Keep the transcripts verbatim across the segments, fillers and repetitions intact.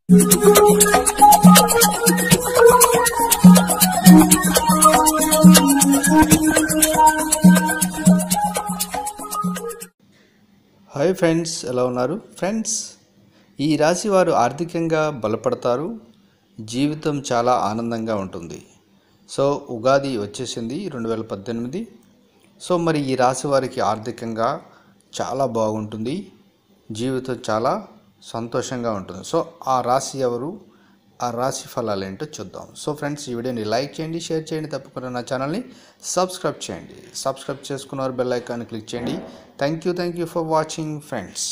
Hi friends, ఎలా ఉన్నారు friends? ఈ రాశి వారు ఆర్థికంగా బలపడతారు, జీవితం చాలా ఆనందంగా ఉంటుంది. సో ఉగాది వచ్చేసింది రెండు వేల పద్దెనిమిది. సో మరి ఈ రాశి వారికి ఆర్థికంగా చాలా బాగుంటుంది, జీవితం చాలా సంతోషంగా ఉంటుంది. సో ఆ రాశి ఎవరు, ఆ రాశి ఫలాలు ఏంటో చూద్దాం. సో ఫ్రెండ్స్, ఈ వీడియోని లైక్ చేయండి, షేర్ చేయండి, తప్పకుండా నా ఛానల్ని సబ్స్క్రైబ్ చేయండి. సబ్స్క్రైబ్ చేసుకున్నారు, బెల్ ఐకాన్ని క్లిక్ చేయండి. Thank you thank you for watching friends.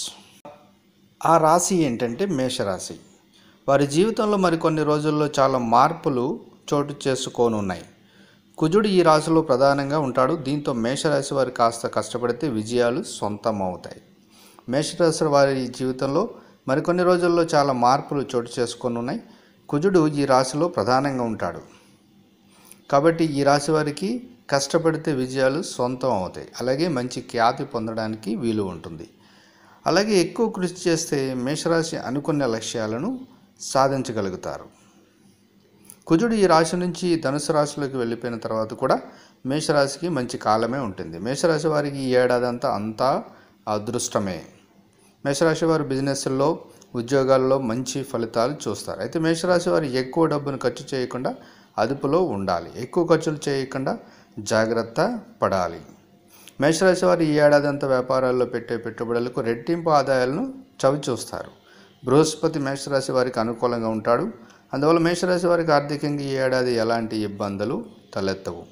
ఆ రాశి ఏంటంటే మేషరాశి. వారి జీవితంలో మరికొన్ని రోజుల్లో చాలా మార్పులు చోటు చేసుకోనున్నాయి. కుజుడు ఈ రాశిలో ప్రధానంగా ఉంటాడు. దీంతో మేషరాశి వారు కాస్త కష్టపడితే విజయాలు సొంతం అవుతాయి. మేషరాశి వారి జీవితంలో మరికొన్ని రోజుల్లో చాలా మార్పులు చోటు చేసుకోనున్నాయి. కుజుడు ఈ రాశిలో ప్రధానంగా ఉంటాడు కాబట్టి ఈ రాశి వారికి కష్టపడితే విజయాలు సొంతం అవుతాయి. అలాగే మంచి ఖ్యాతి పొందడానికి వీలు ఉంటుంది. అలాగే ఎక్కువ కృషి చేస్తే మేషరాశి అనుకున్న లక్ష్యాలను సాధించగలుగుతారు. కుజుడు ఈ రాశి నుంచి ధనుసు రాశిలోకి వెళ్ళిపోయిన తర్వాత కూడా మేషరాశికి మంచి కాలమే ఉంటుంది. మేషరాశి వారికి ఈ ఏడాది అంతా అంతా అదృష్టమే. మేషరాశి వారు బిజినెస్లో, ఉద్యోగాల్లో మంచి ఫలితాలు చూస్తారు. అయితే మేషరాశి వారు ఎక్కువ డబ్బును ఖర్చు చేయకుండా అదుపులో ఉండాలి. ఎక్కువ ఖర్చులు చేయకుండా జాగ్రత్త పడాలి. మేషరాశి వారు ఈ ఏడాది అంతా వ్యాపారాల్లో పెట్టే పెట్టుబడులకు రెట్టింపు ఆదాయాలను చవి చూస్తారు. బృహస్పతి మేషరాశి వారికి అనుకూలంగా ఉంటాడు. అందువల్ల మేషరాశి వారికి ఆర్థికంగా ఈ ఏడాది ఎలాంటి ఇబ్బందులు తలెత్తవు.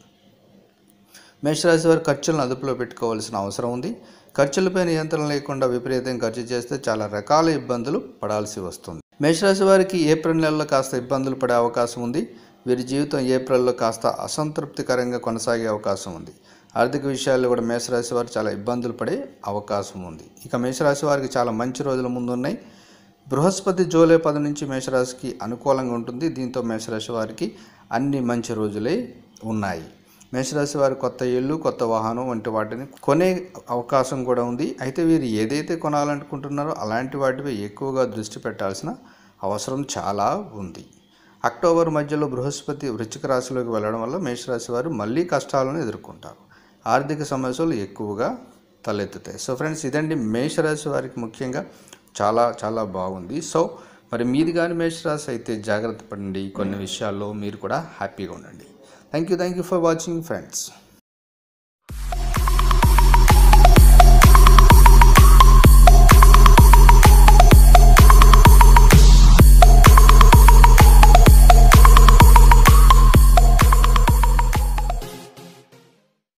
మేషరాశి వారి ఖర్చులను అదుపులో పెట్టుకోవాల్సిన అవసరం ఉంది. ఖర్చులపై నియంత్రణ లేకుండా విపరీతంగా ఖర్చు చేస్తే చాలా రకాల ఇబ్బందులు పడాల్సి వస్తుంది. మేషరాశి వారికి ఏప్రిల్ నెలలో కాస్త ఇబ్బందులు పడే అవకాశం ఉంది. వీరి జీవితం ఏప్రిల్లో కాస్త అసంతృప్తికరంగా కొనసాగే అవకాశం ఉంది. ఆర్థిక విషయాల్లో కూడా మేషరాశి వారు చాలా ఇబ్బందులు పడే అవకాశం ఉంది. ఇక మేషరాశి వారికి చాలా మంచి రోజుల ముందు ఉన్నాయి. బృహస్పతి జూలై పది నుంచి మేషరాశికి అనుకూలంగా ఉంటుంది. దీంతో మేషరాశి వారికి అన్ని మంచి రోజులే ఉన్నాయి. మేషరాశి వారి కొత్త ఇల్లు, కొత్త వాహనం వంటి వాటిని కొనే అవకాశం కూడా ఉంది. అయితే వీరు ఏదైతే కొనాలనుకుంటున్నారో అలాంటి వాటిపై ఎక్కువగా దృష్టి పెట్టాల్సిన అవసరం చాలా ఉంది. అక్టోబర్ మధ్యలో బృహస్పతి వృశ్చిక రాశిలోకి వెళ్ళడం వల్ల మేషరాశి వారు మళ్ళీ కష్టాలను ఎదుర్కొంటారు. ఆర్థిక సమస్యలు ఎక్కువగా తలెత్తుతాయి. సో ఫ్రెండ్స్, ఇదండి మేషరాశి వారికి ముఖ్యంగా చాలా చాలా బాగుంది. సో మరి మీది కానీ మేషరాశి అయితే జాగ్రత్త పడండి. కొన్ని విషయాల్లో మీరు కూడా హ్యాపీగా ఉండండి. Thank you thank you for watching friends.